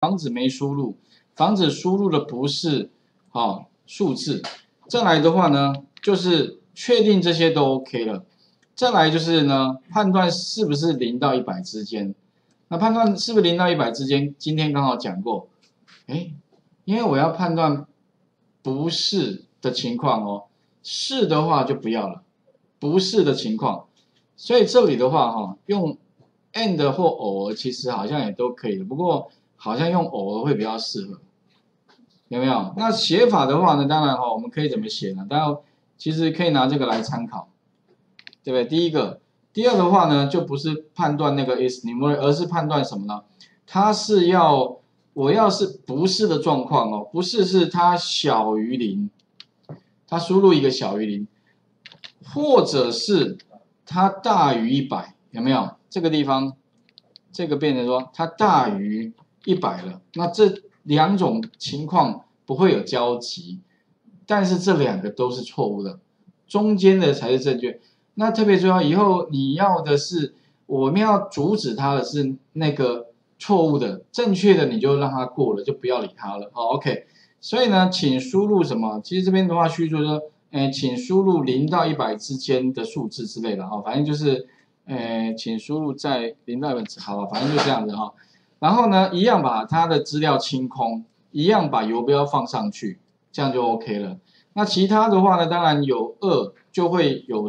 防止没输入，防止输入的不是数字。再来的话呢，就是确定这些都 OK 了。再来就是呢，判断是不是0到100之间。那判断是不是0到100之间，今天刚好讲过。因为我要判断不是的情况哦，是的话就不要了。不是的情况，所以这里的话用 and 或偶尔其实好像也都可以的，不过好像用偶尔会比较适合，有没有？那写法的话呢，当然我们可以怎么写呢？当然其实可以拿这个来参考，对不对？第一个，第二的话呢，就不是判断那个 is numeric， 而是判断什么呢？它是我要是不是的状况哦，不是是它小于0，它输入一个小于0，或者是它大于100，有没有？这个地方，这个变成说它大于100了，那这两种情况不会有交集，但是这两个都是错误的，中间的才是正确。那特别重要，以后你要的是我们要阻止它的是那个错误的，正确的你就让它过了，就不要理它了。好 ，OK。所以呢，请输入什么？其实这边的话，叙述说，请输入0到100之间的数字之类的反正就是，请输入在0到100，好，反正就这样子然后呢，一样把它的资料清空，一样把游标放上去，这样就 OK 了。那其他的话呢，当然有2就会有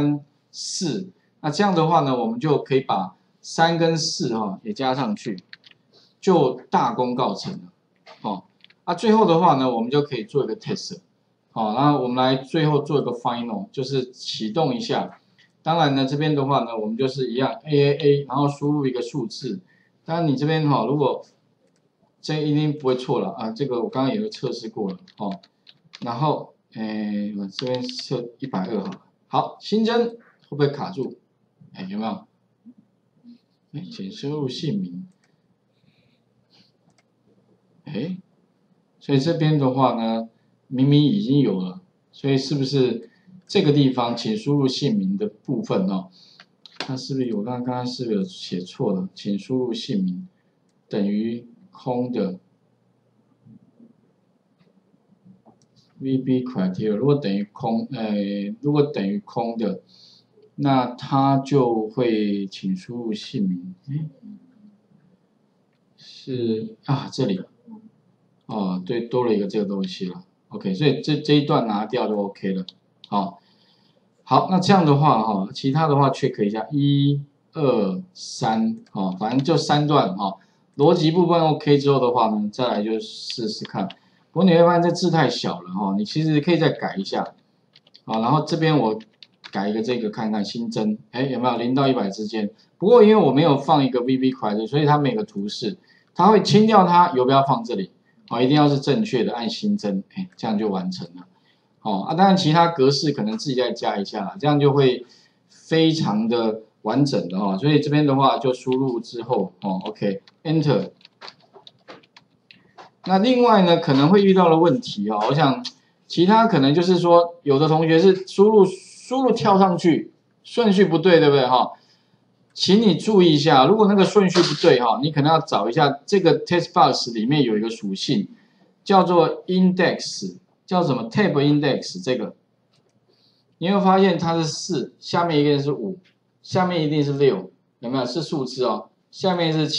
3、4，那这样的话呢，我们就可以把3跟4也加上去，就大功告成了最后的话呢，我们就可以做一个 test， 然后我们来最后做一个 final， 就是启动一下。当然呢，这边的话呢，我们就是一样 AAA， 然后输入一个数字。当然你这边如果这一定不会错了啊，这个我刚刚也有测试过了然后我这边设120好了。好，新增会不会卡住？有没有？请输入姓名。所以这边的话呢，明明已经有了，所以是不是这个地方请输入姓名的部分它是不是我刚刚是不是有写错了？请输入姓名等于空的 VB criteria， 如果等于空的，那它就会请输入姓名。是这里。对，多了一个这个东西了。OK， 所以这一段拿掉就 OK 了。好，那这样的话其他的话 check 一下，1、2、3反正就3段逻辑部分 OK 之后的话呢，再来就试试看。不过你会发现这字太小了你其实可以再改一下然后这边我改一个这个看看新增，有没有0到100之间？不过因为我没有放一个 VB criteria， 所以它每个图示它会清掉它游标放这里。一定要是正确的，按新增，这样就完成了。当然其他格式可能自己再加一下啦，这样就会非常的完整的所以这边的话就输入之后，OK，Enter。那另外呢，可能会遇到的问题我想其他可能就是说，有的同学是输入跳上去，顺序不对，对不对请你注意一下，如果那个顺序不对你可能要找一下这个 text box 里面有一个属性叫做 index， 叫什么 tab index 这个，你会发现它是4，下面一定是5，下面一定是6，有没有？是数字下面是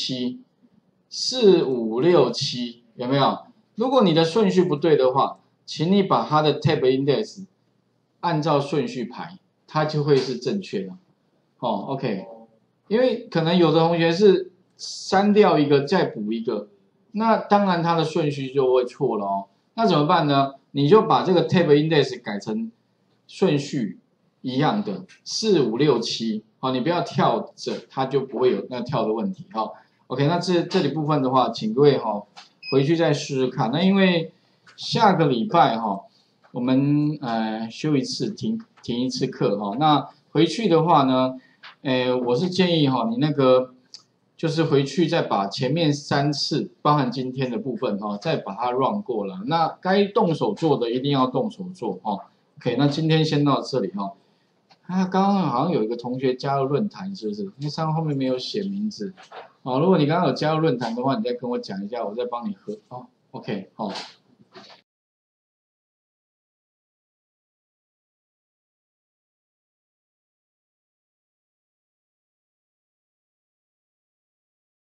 7，4、5、6、7，有没有？如果你的顺序不对的话，请你把它的 tab index 按照顺序排，它就会是正确的OK。因为可能有的同学是删掉一个再补一个，那当然它的顺序就会错了那怎么办呢？你就把这个 tab index 改成顺序一样的4、5、6、7，你不要跳着，它就不会有那跳的问题OK， 那这里部分的话，请各位回去再试试看。那因为下个礼拜我们休一次停一次课那回去的话呢？我是建议你那个就是回去再把前面3次，包含今天的部分再把它 run 过了。那该动手做的一定要动手做OK， 那今天先到这里啊，刚刚好像有一个同学加入论坛，是不是？因为上后面没有写名字。哦，如果你刚刚有加入论坛的话，你再跟我讲一下，我再帮你哦，OK，好。